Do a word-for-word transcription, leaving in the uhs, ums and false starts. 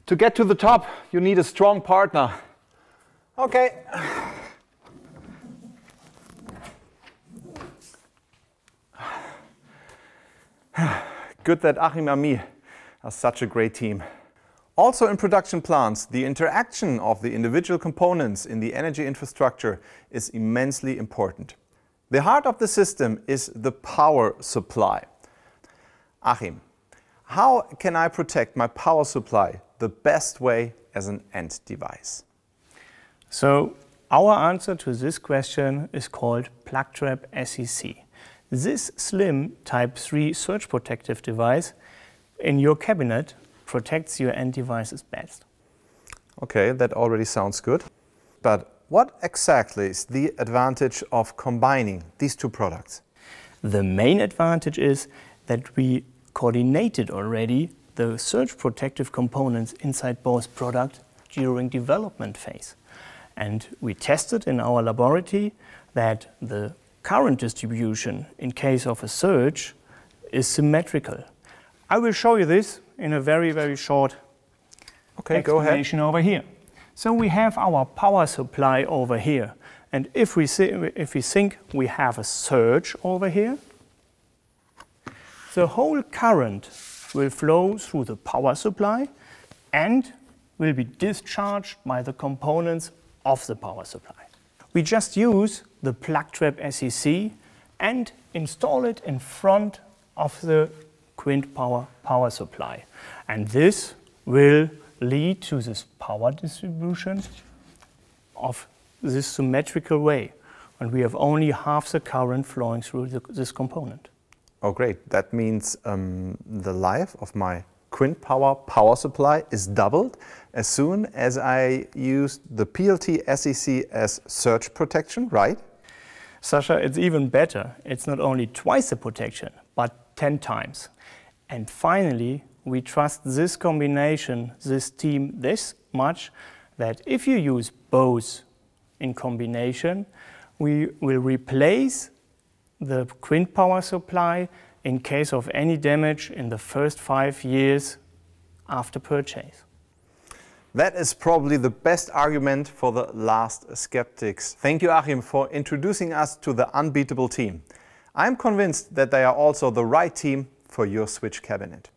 To get to the top, you need a strong partner. Okay. Good that Achim and me are such a great team. Also in production plants, the interaction of the individual components in the energy infrastructure is immensely important. The heart of the system is the power supply. Achim, how can I protect my power supply the best way as an end device? So our answer to this question is called PLUGTRAB-S E C. This slim type three surge protective device in your cabinet protects your end devices best. Okay, that already sounds good. But what exactly is the advantage of combining these two products? The main advantage is that we coordinated already the surge protective components inside both products during development phase. And we tested in our laboratory that the current distribution in case of a surge is symmetrical. I will show you this in a very, very short okay, go ahead. explanation over here. So we have our power supply over here. And if we, see, if we think we have a surge over here, the whole current will flow through the power supply and will be discharged by the components of the power supply. We just use the PLUGTRAB-S E C and install it in front of the QUINT POWER power supply. And this will lead to this power distribution of this symmetrical way. And we have only half the current flowing through the, this component. Oh great, that means um, the life of my QUINT POWER power supply is doubled as soon as I use the P L T S E C as surge protection, right? Sasha, it's even better. It's not only twice the protection, but ten times. And finally, we trust this combination, this team this much, that if you use both in combination, we will replace the QUINT power supply in case of any damage in the first five years after purchase. That is probably the best argument for the last skeptics. Thank you, Achim, for introducing us to the unbeatable team. I'm convinced that they are also the right team for your switch cabinet.